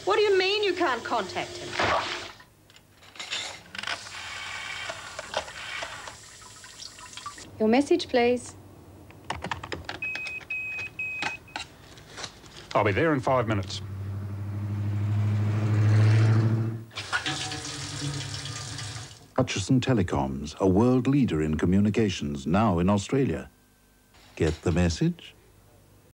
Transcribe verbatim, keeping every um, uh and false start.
What do you mean you can't contact him? Your message, please. I'll be there in five minutes. Hutchison Telecoms, a world leader in communications, now in Australia. Get the message?